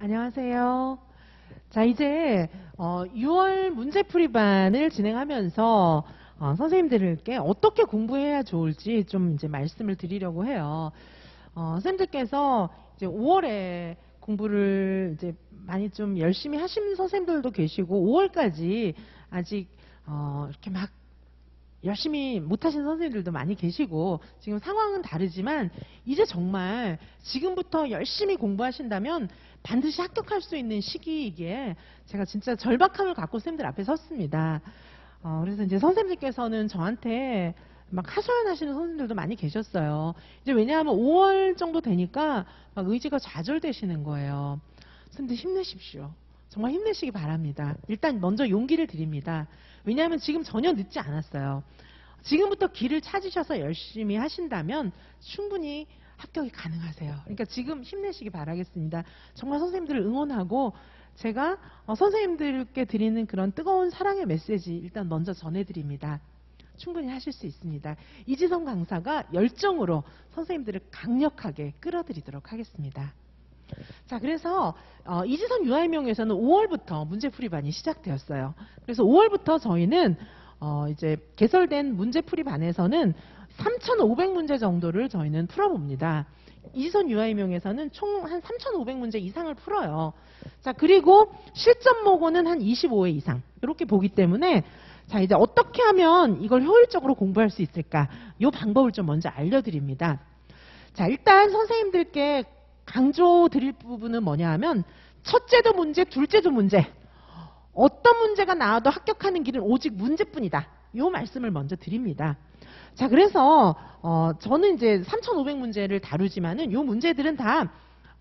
안녕하세요. 자, 이제 6월 문제풀이반을 진행하면서 선생님들께 어떻게 공부해야 좋을지 좀 이제 말씀을 드리려고 해요. 선생님들께서 이제 5월에 공부를 이제 많이 좀 열심히 하신 선생님들도 계시고 5월까지 아직 이렇게 막 열심히 못하신 선생님들도 많이 계시고 지금 상황은 다르지만 이제 정말 지금부터 열심히 공부하신다면 반드시 합격할 수 있는 시기이기에 제가 진짜 절박함을 갖고 선생님들 앞에 섰습니다. 그래서 이제 선생님들께서는 저한테 막 하소연하시는 선생님들도 많이 계셨어요. 이제 왜냐하면 5월 정도 되니까 막 의지가 좌절되시는 거예요. 선생님들 힘내십시오. 정말 힘내시기 바랍니다. 일단 먼저 용기를 드립니다. 왜냐하면 지금 전혀 늦지 않았어요. 지금부터 길을 찾으셔서 열심히 하신다면 충분히 합격이 가능하세요. 그러니까 지금 힘내시기 바라겠습니다. 정말 선생님들을 응원하고 제가 선생님들께 드리는 그런 뜨거운 사랑의 메시지 일단 먼저 전해드립니다. 충분히 하실 수 있습니다. 이지성 강사가 열정으로 선생님들을 강력하게 끌어들이도록 하겠습니다. 자, 그래서 이지선 유아인명에서는 5월부터 문제풀이반이 시작되었어요. 그래서 5월부터 저희는 이제 개설된 문제풀이반에서는 3,500문제 정도를 저희는 풀어봅니다. 이지선 유아인명에서는 총 한 3,500문제 이상을 풀어요. 자, 그리고 실전 모고는 한 25회 이상 이렇게 보기 때문에 자, 이제 어떻게 하면 이걸 효율적으로 공부할 수 있을까? 이 방법을 좀 먼저 알려드립니다. 자, 일단 선생님들께 강조 드릴 부분은 뭐냐 하면 첫째도 문제, 둘째도 문제. 어떤 문제가 나와도 합격하는 길은 오직 문제뿐이다. 이 말씀을 먼저 드립니다. 자, 그래서 저는 이제 3,500문제를 다루지만은 이 문제들은 다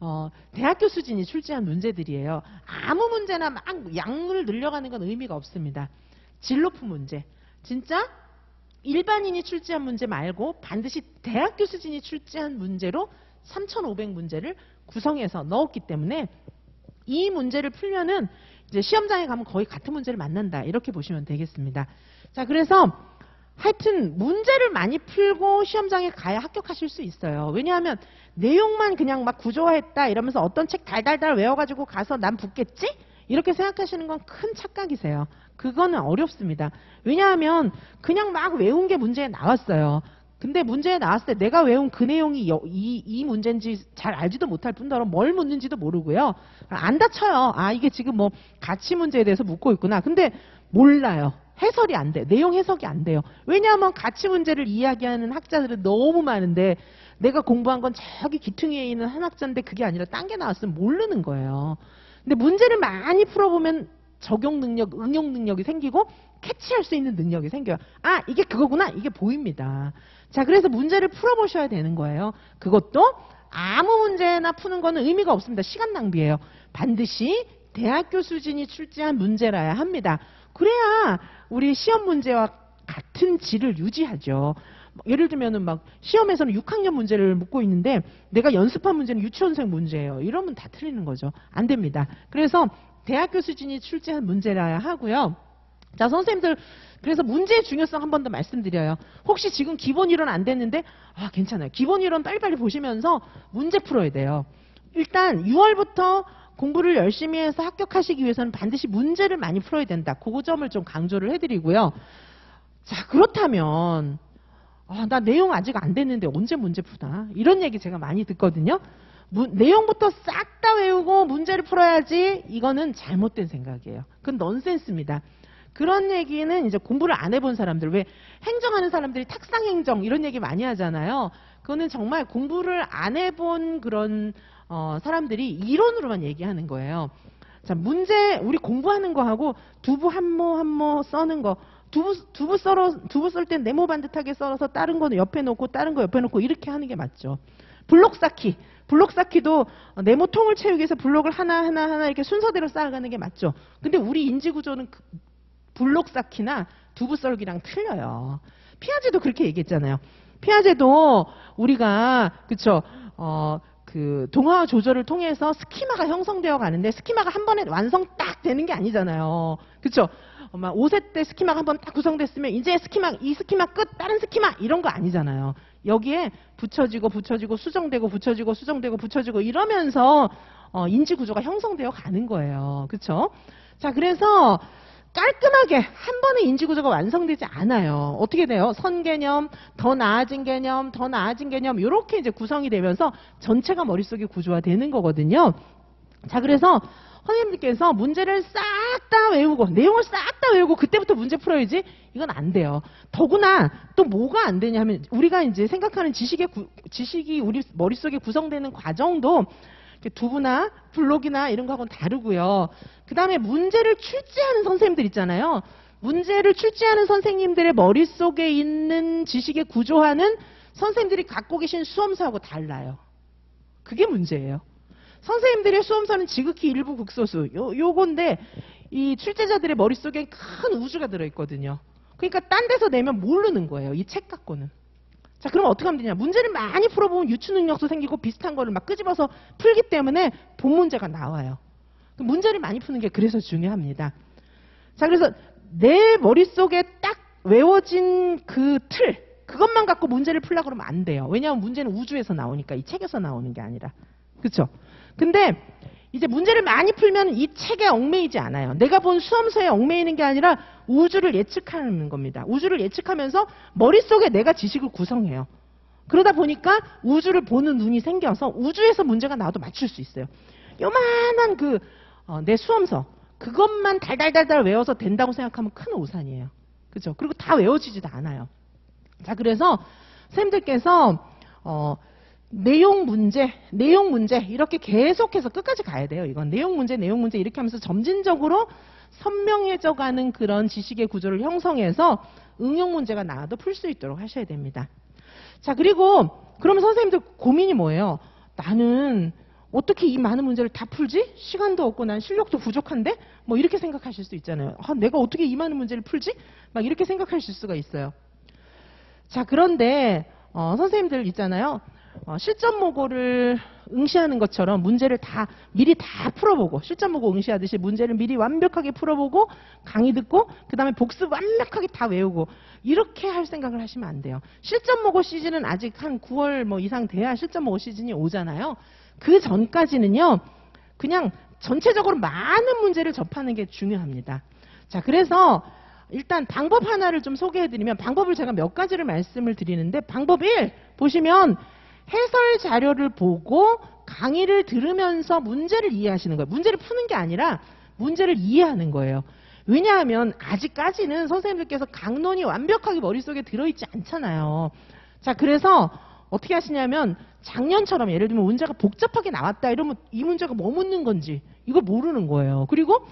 대학교 수준이 출제한 문제들이에요. 아무 문제나 막 양을 늘려가는 건 의미가 없습니다. 질 높은 문제. 진짜 일반인이 출제한 문제 말고 반드시 대학교 수준이 출제한 문제로 3,500문제를 구성해서 넣었기 때문에 이 문제를 풀면은 이제 시험장에 가면 거의 같은 문제를 만난다. 이렇게 보시면 되겠습니다. 자, 그래서 하여튼 문제를 많이 풀고 시험장에 가야 합격하실 수 있어요. 왜냐하면 내용만 그냥 막 구조화했다 이러면서 어떤 책 달달달 외워가지고 가서 난 붙겠지? 이렇게 생각하시는 건 큰 착각이세요. 그거는 어렵습니다. 왜냐하면 그냥 막 외운 게 문제에 나왔어요. 근데 문제에 나왔을 때 내가 외운 그 내용이 이 문제인지 잘 알지도 못할 뿐더러 뭘 묻는지도 모르고요. 안 다쳐요. 아, 이게 지금 뭐 가치 문제에 대해서 묻고 있구나. 근데 몰라요. 해설이 안 돼. 내용 해석이 안 돼요. 왜냐하면 가치 문제를 이야기하는 학자들은 너무 많은데 내가 공부한 건 저기 기퉁이에 있는 한 학자인데 그게 아니라 딴 게 나왔으면 모르는 거예요. 근데 문제를 많이 풀어보면 적용 능력, 응용 능력이 생기고 캐치할 수 있는 능력이 생겨요. 아, 이게 그거구나. 이게 보입니다. 자, 그래서 문제를 풀어보셔야 되는 거예요. 그것도 아무 문제나 푸는 거는 의미가 없습니다. 시간 낭비예요. 반드시 대학교 수준이 출제한 문제라야 합니다. 그래야 우리 시험 문제와 같은 질을 유지하죠. 예를 들면은 막 시험에서는 6학년 문제를 묻고 있는데 내가 연습한 문제는 유치원생 문제예요. 이러면 다 틀리는 거죠. 안 됩니다. 그래서 대학교 수준이 출제한 문제라야 하고요. 자, 선생님들 그래서 문제의 중요성 한 번 더 말씀드려요. 혹시 지금 기본 이론 안 됐는데 괜찮아요. 기본 이론 빨리빨리 보시면서 문제 풀어야 돼요. 일단 6월부터 공부를 열심히 해서 합격하시기 위해서는 반드시 문제를 많이 풀어야 된다. 그 점을 좀 강조를 해드리고요. 자, 그렇다면 나 내용 아직 안 됐는데 언제 문제 푸나? 이런 얘기 제가 많이 듣거든요. 내용부터 싹 다 외우고 문제를 풀어야지. 이거는 잘못된 생각이에요. 그건 넌센스입니다. 그런 얘기는 이제 공부를 안 해본 사람들, 왜 행정하는 사람들이 탁상행정 이런 얘기 많이 하잖아요. 그거는 정말 공부를 안 해본 그런 사람들이 이론으로만 얘기하는 거예요. 자, 문제 우리 공부하는 거하고 두부 한 모 써는 거, 두부 썰 땐 네모 반듯하게 썰어서 다른 거는 옆에 놓고 다른 거 옆에 놓고 이렇게 하는 게 맞죠. 블록 쌓기도 네모통을 채우기 위해서 블록을 하나 이렇게 순서대로 쌓아가는 게 맞죠. 근데 우리 인지구조는 블록 쌓기나 두부 썰기랑 틀려요. 피아제도 그렇게 얘기했잖아요. 피아제도 우리가 그쵸 그 동화 조절을 통해서 스키마가 형성되어 가는데 스키마가 한 번에 완성 딱 되는 게 아니잖아요. 그쵸? 5세 때 스키마가 한 번 딱 구성됐으면 이제 이 스키마 끝 다른 스키마 이런 거 아니잖아요. 여기에 붙여지고 수정되고 붙여지고 수정되고 붙여지고 이러면서 인지 구조가 형성되어 가는 거예요. 그렇죠? 자, 그래서 깔끔하게 한 번에 인지 구조가 완성되지 않아요. 어떻게 돼요? 선 개념, 더 나아진 개념, 더 나아진 개념 이렇게 이제 구성이 되면서 전체가 머릿속에 구조화되는 거거든요. 자, 그래서 선생님들께서 문제를 싹 다 외우고 내용을 싹 다 외우고 그때부터 문제 풀어야지 이건 안 돼요. 더구나 또 뭐가 안 되냐면 우리가 이제 생각하는 지식이 우리 머릿속에 구성되는 과정도 두부나 블록이나 이런 거하고는 다르고요. 그 다음에 문제를 출제하는 선생님들 있잖아요. 문제를 출제하는 선생님들의 머릿속에 있는 지식의 구조화는 선생님들이 갖고 계신 수험서하고 달라요. 그게 문제예요. 선생님들의 수험서는 지극히 일부 극소수 요건데 이 출제자들의 머릿속에 큰 우주가 들어있거든요. 그러니까 딴 데서 내면 모르는 거예요. 이 책 갖고는. 자, 그럼 어떻게 하면 되냐. 문제를 많이 풀어보면 유추 능력도 생기고 비슷한 거를 막 끄집어서 풀기 때문에 본 문제가 나와요. 문제를 많이 푸는 게 그래서 중요합니다. 자, 그래서 내 머릿속에 딱 외워진 그 틀, 그것만 갖고 문제를 풀려고 그러면 안 돼요. 왜냐하면 문제는 우주에서 나오니까 이 책에서 나오는 게 아니라. 그렇죠? 근데 이제 문제를 많이 풀면 이 책에 얽매이지 않아요. 내가 본 수험서에 얽매이는 게 아니라 우주를 예측하는 겁니다. 우주를 예측하면서 머릿속에 내가 지식을 구성해요. 그러다 보니까 우주를 보는 눈이 생겨서 우주에서 문제가 나와도 맞출 수 있어요. 요만한 내 수험서 그것만 달달달달 외워서 된다고 생각하면 큰 오산이에요. 그렇죠? 그리고 다 외워지지도 않아요. 자, 그래서 선생님들께서 내용 문제 이렇게 계속해서 끝까지 가야 돼요. 이건 내용 문제 이렇게 하면서 점진적으로 선명해져 가는 그런 지식의 구조를 형성해서 응용 문제가 나와도 풀 수 있도록 하셔야 됩니다. 자, 그리고 그러면 선생님들 고민이 뭐예요? 나는 어떻게 이 많은 문제를 다 풀지? 시간도 없고 난 실력도 부족한데? 뭐 이렇게 생각하실 수 있잖아요. 내가 어떻게 이 많은 문제를 풀지? 막 이렇게 생각하실 수가 있어요. 자, 그런데 선생님들 있잖아요. 실전 모고를 응시하는 것처럼 문제를 미리 다 풀어보고 실전 모고 응시하듯이 문제를 미리 완벽하게 풀어보고 강의 듣고 그 다음에 복습 완벽하게 다 외우고 이렇게 할 생각을 하시면 안 돼요. 실전 모고 시즌은 아직 한 9월 뭐 이상 돼야 실전 모고 시즌이 오잖아요. 그 전까지는요. 그냥 전체적으로 많은 문제를 접하는 게 중요합니다. 자, 그래서 일단 방법 하나를 좀 소개해드리면 방법을 제가 몇 가지를 말씀을 드리는데 방법 1 보시면 해설 자료를 보고 강의를 들으면서 문제를 이해하시는 거예요. 문제를 푸는 게 아니라 문제를 이해하는 거예요. 왜냐하면 아직까지는 선생님들께서 강론이 완벽하게 머릿속에 들어있지 않잖아요. 자, 그래서 어떻게 하시냐면 작년처럼 예를 들면 문제가 복잡하게 나왔다 이러면 이 문제가 뭐 묻는 건지 이걸 모르는 거예요. 그리고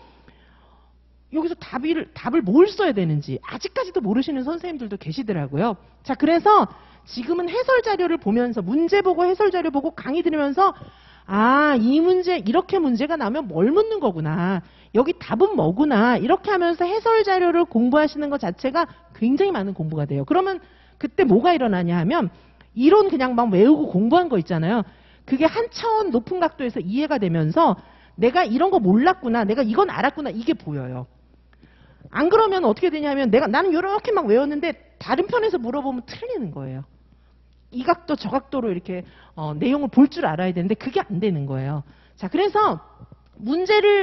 여기서 답을 뭘 써야 되는지 아직까지도 모르시는 선생님들도 계시더라고요. 자, 그래서 지금은 해설 자료를 보면서 문제 보고 해설 자료 보고 강의 들으면서 이 문제 이렇게 문제가 나오면 뭘 묻는 거구나. 여기 답은 뭐구나. 이렇게 하면서 해설 자료를 공부하시는 것 자체가 굉장히 많은 공부가 돼요. 그러면 그때 뭐가 일어나냐 하면 이론 그냥 막 외우고 공부한 거 있잖아요. 그게 한 차원 높은 각도에서 이해가 되면서 내가 이런 거 몰랐구나. 내가 이건 알았구나. 이게 보여요. 안 그러면 어떻게 되냐면 나는 이렇게 막 외웠는데 다른 편에서 물어보면 틀리는 거예요. 이 각도 저 각도로 이렇게 내용을 볼 줄 알아야 되는데 그게 안 되는 거예요. 자, 그래서 문제를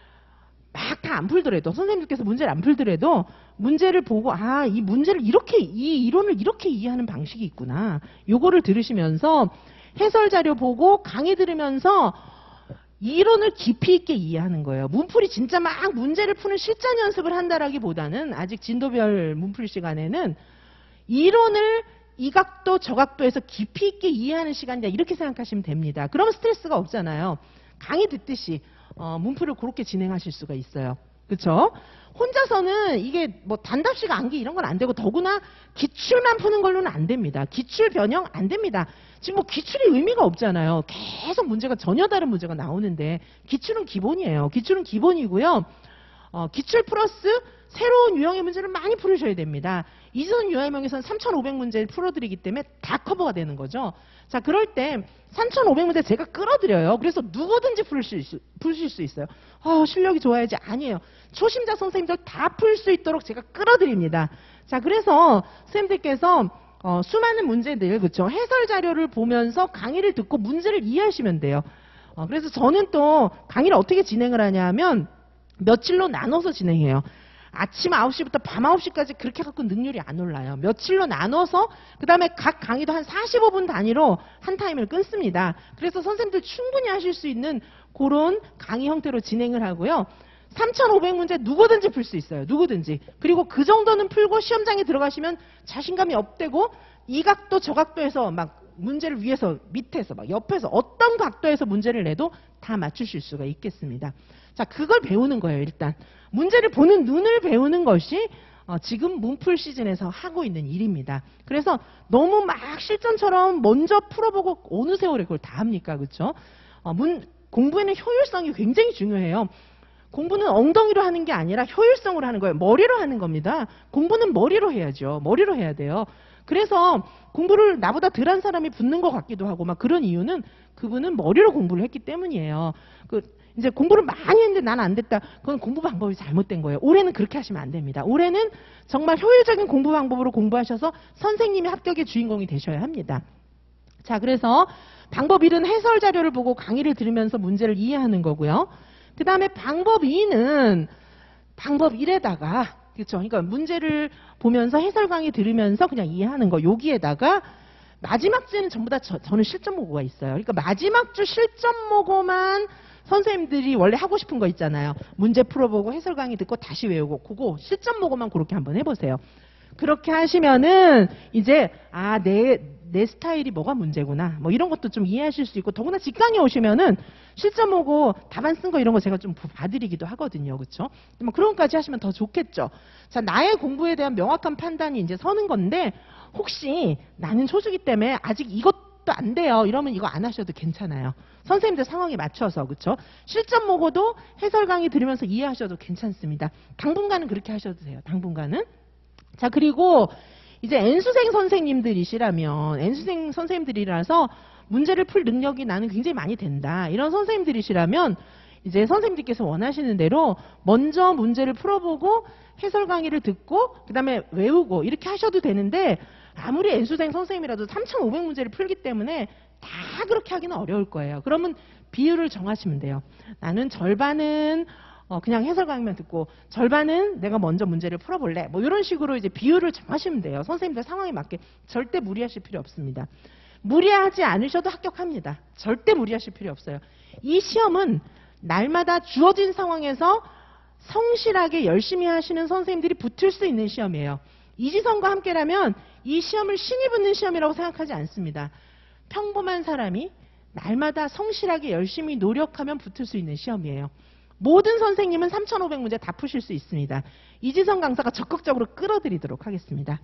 막 다 안 풀더라도 선생님들께서 문제를 안 풀더라도 문제를 보고 이 문제를 이 이론을 이렇게 이해하는 방식이 있구나. 요거를 들으시면서 해설 자료 보고 강의 들으면서 이론을 깊이 있게 이해하는 거예요. 문풀이 진짜 막 문제를 푸는 실전 연습을 한다라기보다는 아직 진도별 문풀이 시간에는 이론을 이 각도 저 각도에서 깊이 있게 이해하는 시간이다 이렇게 생각하시면 됩니다. 그러면 스트레스가 없잖아요. 강의 듣듯이 문풀을 그렇게 진행하실 수가 있어요. 그렇죠? 혼자서는 이게 뭐 단답식 암기 이런 건 안 되고 더구나 기출만 푸는 걸로는 안 됩니다. 기출 변형 안 됩니다. 지금 뭐 기출이 의미가 없잖아요. 계속 문제가 전혀 다른 문제가 나오는데 기출은 기본이에요. 기출은 기본이고요. 기출 플러스 새로운 유형의 문제를 많이 풀으셔야 됩니다. 이전 유형에서는 3,500문제를 풀어드리기 때문에 다 커버가 되는 거죠. 자, 그럴 때 3,500문제 제가 끌어드려요. 그래서 누구든지 풀실 수 있어요. 실력이 좋아야지. 아니에요. 초심자 선생님들 다 풀 수 있도록 제가 끌어드립니다. 자, 그래서 선생님들께서 수많은 문제들, 그렇죠? 해설 자료를 보면서 강의를 듣고 문제를 이해하시면 돼요. 그래서 저는 또 강의를 어떻게 진행을 하냐면 며칠로 나눠서 진행해요. 아침 9시부터 밤 9시까지 그렇게 갖고 능률이 안 올라요. 며칠로 나눠서 그 다음에 각 강의도 한 45분 단위로 한 타임을 끊습니다. 그래서 선생님들 충분히 하실 수 있는 그런 강의 형태로 진행을 하고요. 3,500문제 누구든지 풀 수 있어요. 누구든지. 그리고 그 정도는 풀고 시험장에 들어가시면 자신감이 업되고 이 각도 저 각도에서 막 문제를 위에서 밑에서 막 옆에서 어떤 각도에서 문제를 내도 다 맞추실 수가 있겠습니다. 자, 그걸 배우는 거예요. 일단 문제를 보는 눈을 배우는 것이 지금 문풀 시즌에서 하고 있는 일입니다. 그래서 너무 막 실전처럼 먼저 풀어보고 어느 세월에 그걸 다 합니까? 그렇죠? 공부에는 효율성이 굉장히 중요해요. 공부는 엉덩이로 하는 게 아니라 효율성으로 하는 거예요. 머리로 하는 겁니다. 공부는 머리로 해야죠. 머리로 해야 돼요. 그래서 공부를 나보다 덜한 사람이 붙는 것 같기도 하고 막 그런 이유는 그분은 머리로 공부를 했기 때문이에요. 이제 공부를 많이 했는데 난 안 됐다. 그건 공부 방법이 잘못된 거예요. 올해는 그렇게 하시면 안 됩니다. 올해는 정말 효율적인 공부 방법으로 공부하셔서 선생님이 합격의 주인공이 되셔야 합니다. 자, 그래서 방법 1은 해설 자료를 보고 강의를 들으면서 문제를 이해하는 거고요. 그 다음에 방법 2는 방법 1에다가 그렇죠. 그러니까 문제를 보면서 해설 강의 들으면서 그냥 이해하는 거. 여기에다가 마지막 주에는 전부 다 저는 실전 모고가 있어요. 그러니까 마지막 주 실전 모고만 선생님들이 원래 하고 싶은 거 있잖아요. 문제 풀어보고 해설 강의 듣고 다시 외우고 그거 실전 모고만 그렇게 한번 해보세요. 그렇게 하시면은 이제 내 스타일이 뭐가 문제구나 뭐 이런 것도 좀 이해하실 수 있고 더구나 직강에 오시면은 실전 모고 답안 쓴 거 이런 거 제가 좀 봐드리기도 하거든요. 그렇죠? 뭐 그런 것까지 하시면 더 좋겠죠. 자, 나의 공부에 대한 명확한 판단이 이제 서는 건데 혹시 나는 초수기 때문에 아직 이것도 안 돼요. 이러면 이거 안 하셔도 괜찮아요. 선생님들 상황에 맞춰서 그렇죠? 실전 모고도 해설 강의 들으면서 이해하셔도 괜찮습니다. 당분간은 그렇게 하셔도 돼요. 당분간은. 자, 그리고 이제 N수생 선생님들이시라면 N수생 선생님들이라서 문제를 풀 능력이 나는 굉장히 많이 된다. 이런 선생님들이시라면 이제 선생님들께서 원하시는 대로 먼저 문제를 풀어보고 해설 강의를 듣고 그 다음에 외우고 이렇게 하셔도 되는데 아무리 N수생 선생님이라도 3,500문제를 풀기 때문에 다 그렇게 하기는 어려울 거예요. 그러면 비율을 정하시면 돼요. 나는 절반은 그냥 해설 강의만 듣고 절반은 내가 먼저 문제를 풀어볼래. 뭐 이런 식으로 이제 비율을 정하시면 돼요. 선생님들 상황에 맞게 절대 무리하실 필요 없습니다. 무리하지 않으셔도 합격합니다. 절대 무리하실 필요 없어요. 이 시험은 날마다 주어진 상황에서 성실하게 열심히 하시는 선생님들이 붙을 수 있는 시험이에요. 이지선과 함께라면 이 시험을 신이 붙는 시험이라고 생각하지 않습니다. 평범한 사람이 날마다 성실하게 열심히 노력하면 붙을 수 있는 시험이에요. 모든 선생님은 3,500문제 다 푸실 수 있습니다. 이지선 강사가 적극적으로 끌어들이도록 하겠습니다.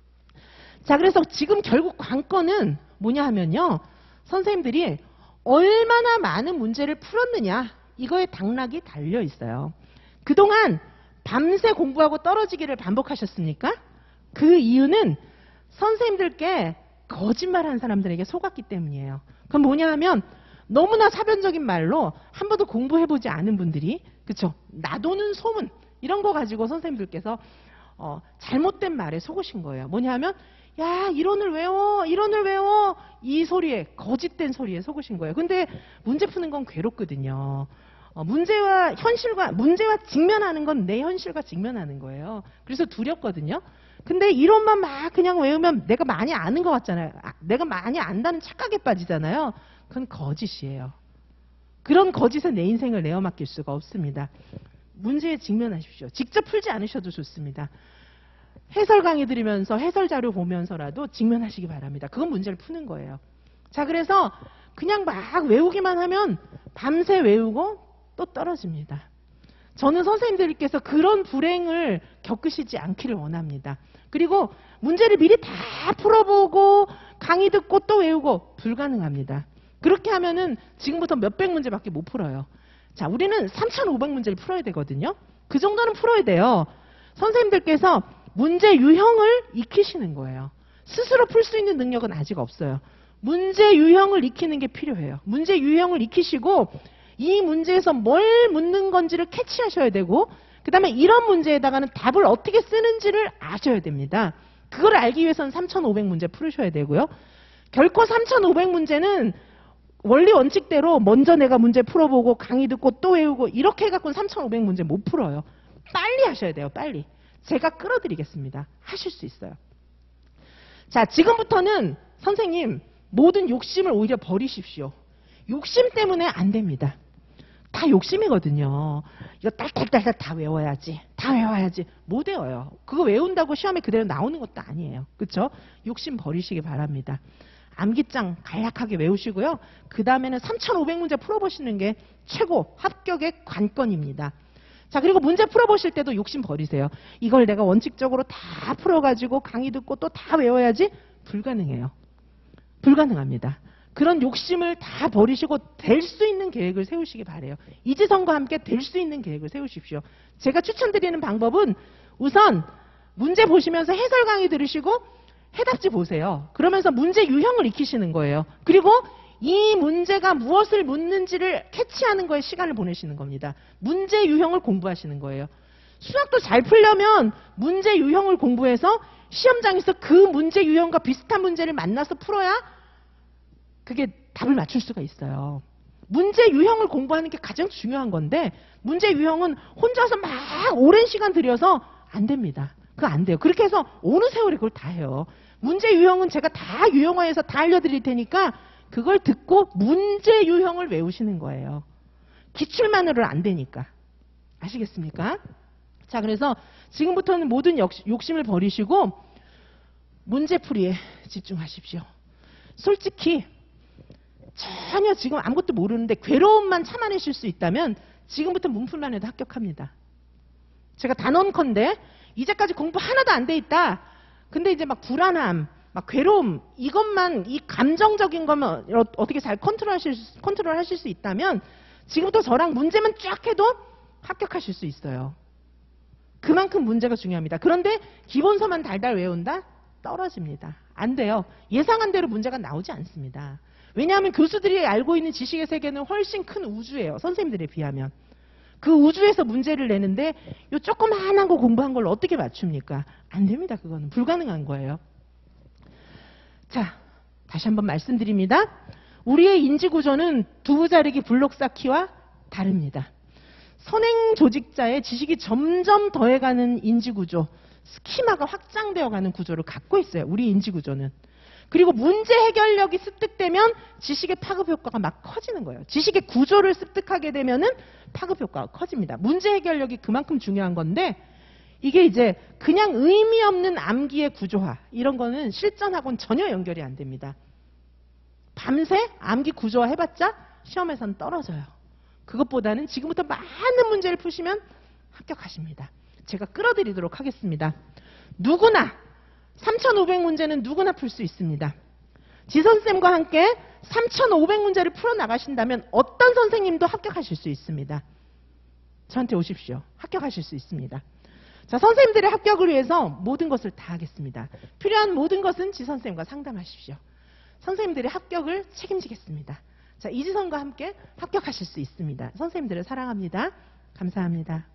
자, 그래서 지금 결국 관건은 뭐냐 하면요. 선생님들이 얼마나 많은 문제를 풀었느냐 이거에 당락이 달려 있어요. 그동안 밤새 공부하고 떨어지기를 반복하셨습니까? 그 이유는 선생님들께 거짓말한 사람들에게 속았기 때문이에요. 그럼 뭐냐 하면 너무나 사변적인 말로 한 번도 공부해보지 않은 분들이 그쵸? 나도는 소문 이런 거 가지고 선생님들께서 잘못된 말에 속으신 거예요. 뭐냐 하면 야 이론을 외워 이 소리에 거짓된 소리에 속으신 거예요. 근데 문제 푸는 건 괴롭거든요. 문제와 직면하는 건 내 현실과 직면하는 거예요. 그래서 두렵거든요. 근데 이론만 막 그냥 외우면 내가 많이 아는 것 같잖아요. 내가 많이 안다는 착각에 빠지잖아요. 그건 거짓이에요. 그런 거짓에 내 인생을 내어 맡길 수가 없습니다. 문제에 직면하십시오. 직접 풀지 않으셔도 좋습니다. 해설 강의 들으면서 해설 자료 보면서라도 직면하시기 바랍니다. 그건 문제를 푸는 거예요. 자, 그래서 그냥 막 외우기만 하면 밤새 외우고 또 떨어집니다. 저는 선생님들께서 그런 불행을 겪으시지 않기를 원합니다. 그리고 문제를 미리 다 풀어보고 강의 듣고 또 외우고 불가능합니다. 그렇게 하면은 지금부터 몇백 문제밖에 못 풀어요. 자, 우리는 3,500문제를 풀어야 되거든요. 그 정도는 풀어야 돼요. 선생님들께서 문제 유형을 익히시는 거예요. 스스로 풀 수 있는 능력은 아직 없어요. 문제 유형을 익히는 게 필요해요. 문제 유형을 익히시고 이 문제에서 뭘 묻는 건지를 캐치하셔야 되고 그 다음에 이런 문제에다가는 답을 어떻게 쓰는지를 아셔야 됩니다. 그걸 알기 위해서는 3,500문제 풀으셔야 되고요. 결코 3,500문제는 원리 원칙대로 먼저 내가 문제 풀어보고 강의 듣고 또 외우고 이렇게 해갖고는 3,500문제 못 풀어요. 빨리 하셔야 돼요. 빨리. 제가 끌어드리겠습니다. 하실 수 있어요. 자, 지금부터는 선생님 모든 욕심을 오히려 버리십시오. 욕심 때문에 안 됩니다. 다 욕심이거든요. 이거 딸딸딸딸 다 외워야지. 다 외워야지. 못 외워요. 그거 외운다고 시험에 그대로 나오는 것도 아니에요. 그렇죠? 욕심 버리시기 바랍니다. 암기장 간략하게 외우시고요. 그 다음에는 3,500문제 풀어보시는 게 최고 합격의 관건입니다. 자, 그리고 문제 풀어보실 때도 욕심 버리세요. 이걸 내가 원칙적으로 다 풀어가지고 강의 듣고 또 다 외워야지? 불가능해요. 불가능합니다. 그런 욕심을 다 버리시고 될 수 있는 계획을 세우시기 바래요. 이지성과 함께 될 수 있는 계획을 세우십시오. 제가 추천드리는 방법은 우선 문제 보시면서 해설 강의 들으시고 해답지 보세요. 그러면서 문제 유형을 익히시는 거예요. 그리고 이 문제가 무엇을 묻는지를 캐치하는 거에 시간을 보내시는 겁니다. 문제 유형을 공부하시는 거예요. 수학도 잘 풀려면 문제 유형을 공부해서 시험장에서 그 문제 유형과 비슷한 문제를 만나서 풀어야 그게 답을 맞출 수가 있어요. 문제 유형을 공부하는 게 가장 중요한 건데 문제 유형은 혼자서 막 오랜 시간 들여서 안 됩니다. 그거 안 돼요. 그렇게 해서 어느 세월에 그걸 다 해요. 문제 유형은 제가 다 유형화해서 다 알려드릴 테니까 그걸 듣고 문제 유형을 외우시는 거예요. 기출만으로는 안 되니까. 아시겠습니까? 자, 그래서 지금부터는 모든 욕심을 버리시고 문제풀이에 집중하십시오. 솔직히 전혀 지금 아무것도 모르는데 괴로움만 참아내실 수 있다면 지금부터 문풀만 해도 합격합니다. 제가 단언컨대 이제까지 공부 하나도 안 돼 있다. 근데 이제 막 불안함, 막 괴로움 이것만 이 감정적인 것만 어떻게 잘 컨트롤하실 수 있다면 지금부터 저랑 문제만 쫙 해도 합격하실 수 있어요. 그만큼 문제가 중요합니다. 그런데 기본서만 달달 외운다? 떨어집니다. 안 돼요. 예상한 대로 문제가 나오지 않습니다. 왜냐하면 교수들이 알고 있는 지식의 세계는 훨씬 큰 우주예요. 선생님들에 비하면. 그 우주에서 문제를 내는데 요 조그마한 거 공부한 걸 어떻게 맞춥니까? 안 됩니다. 그거는 불가능한 거예요. 자, 다시 한번 말씀드립니다. 우리의 인지구조는 두부 자르기 블록 쌓기와 다릅니다. 선행 조직자의 지식이 점점 더해가는 인지구조, 스키마가 확장되어가는 구조를 갖고 있어요. 우리 인지구조는. 그리고 문제 해결력이 습득되면 지식의 파급 효과가 막 커지는 거예요. 지식의 구조를 습득하게 되면은 파급 효과가 커집니다. 문제 해결력이 그만큼 중요한 건데 이게 이제 그냥 의미 없는 암기의 구조화 이런 거는 실전하고는 전혀 연결이 안 됩니다. 밤새 암기 구조화 해봤자 시험에서는 떨어져요. 그것보다는 지금부터 많은 문제를 푸시면 합격하십니다. 제가 끌어드리도록 하겠습니다. 누구나 3,500문제는 누구나 풀 수 있습니다. 지선쌤과 함께 3,500문제를 풀어나가신다면 어떤 선생님도 합격하실 수 있습니다. 저한테 오십시오. 합격하실 수 있습니다. 자, 선생님들의 합격을 위해서 모든 것을 다 하겠습니다. 필요한 모든 것은 지선쌤과 상담하십시오. 선생님들의 합격을 책임지겠습니다. 자, 이지선과 함께 합격하실 수 있습니다. 선생님들을 사랑합니다. 감사합니다.